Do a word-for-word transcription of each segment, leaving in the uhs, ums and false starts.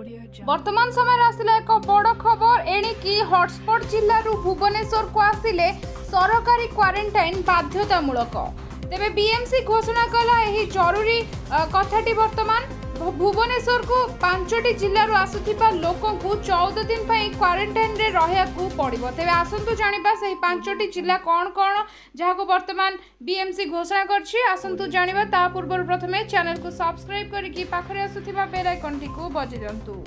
वर्तमान समय आसिला एक बड़ खबर एणिकी हॉटस्पॉट जिल्ला भुवनेश्वर को आसिले सरकारी क्वारंटाइन बाध्यतामूलक। तेबे बीएमसी घोषणा कला एही जरूरी कथाटी वर्तमान भुवनेश्वर को पांचटी जिल्लारू आसुथिबा लोकों को चौदह दिन पई क्वारंटाइन रे रहियाकू पड़िबो। तेबे आसंतु जानिबा सही पांचटी जिल्ला कौन कौन जहाको वर्तमान बीएमसी घोषणा करछि। आसंतु जानिबा ता पूर्व प्रथमे चैनल को सब्सक्राइब करिकि पाखरे आसुथिबा बेल आइकन टी को बजि दियंतु।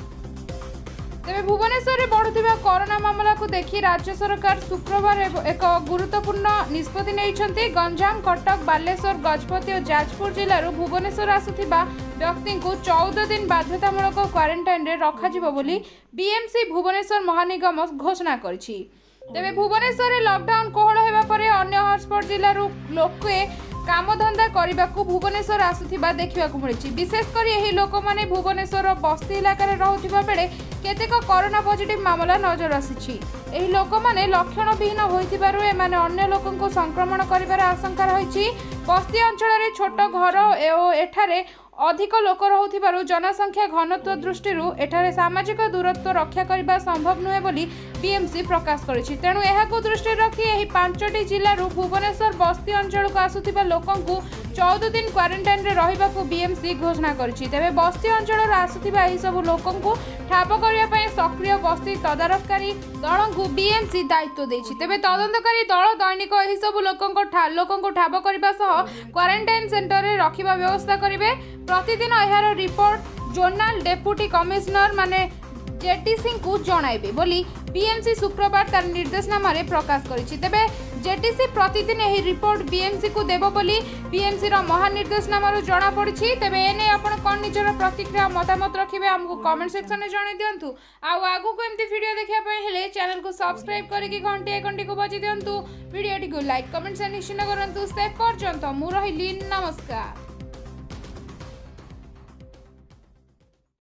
तेबे भुवनेश्वर में बढ़ुथिबा कोरोना मामला को देखि राज्य सरकार शुक्रवार एक गुरुत्वपूर्ण निष्पत्ति नेइछन्ति। गंजाम, कटक, बालेश्वर, गजपति और जाजपुर जिल्लारू भुवनेश्वर आसुथिबा व्यक्ति को चौदह दिन बाध्यतामूलक क्वारंटाइन रे रखाजिबो बोली बीएमसी भुवनेश्वर महानिगम घोषणा करिछि। तेबे भुवनेश्वर में लॉकडाउन कोहल हेबा परे अन्य हॉटस्पॉट जिल्लारू लोके कामधंदा करने भुवनेश्वर आसुथिबा देखिबाकू मिलिछि। विशेषकर यही लोक माने भुवनेश्वर बस्ती इलाका रे रहुथिबा बेले केतेक कोरोना पॉजिटिव मामला नजर आसीछि। एही लोक माने लक्षण विहीन होइथिबारु एमाने अन्य लोकंको संक्रमण करिबार आशंका रहिछि। बस्ती अंचल रे छोट घर ओ एठारे अधिक लोक रहुथिबारु जनसंख्या घनत्व दृष्टि एठारे सामाजिक दूरत्व रक्षा करबा संभव नुहे बोली बीएमसी प्रकाश करिछि। तेणु एहाकू दृष्टि रखी एही पांचटी जिल्लारू भुवनेश्वर बस्ती अंचल को आसुथिबा लोकंकू चौदह दिन क्वारंटाइन रे रहिबाकू बीएमसी घोषणा करिछि। तेबे बस्ती अंचल आसुथिबा एही सब लोकंकू ठाप करिया पई सक्रिय बस्ती तदारखकारी दलंकू बीएमसी दायित्व देछि। तेबे तदंतकारी दल दैनिक एही सब लोकंको ठा लोकंको ठाप करिबा सह क्वारंटाइन सेंटर रे रखिबा व्यवस्था करिवे। प्रतिदिन एहार रिपोर्ट जोनाल डेप्यूटी कमिश्नर माने जेटीसी को जणाइबे बोली बीएमसी शुक्रवार तार निर्देशनामा रे प्रकाश करिछि। तेबे जेटीसी प्रतिदिन एही रिपोर्ट बीएमसी को देबो बोली बीएमसी रो महानिर्देशनामा रो जणा पड़िछि। तेबे एने आपण कोन निजर प्रतिक्रिया मतामत रखिबे हमको कमेंट सेक्शन में जणाइ दियंतु। आ आगु को एमती वीडियो देखिया पय हेले चैनल को सब्सक्राइब करिकि घंटी आइकन को बजि दियंतु। वीडियो टी को लाइक कमेंट से निश्चित करंतु। से पर्यंत मु रहिली नमस्कार।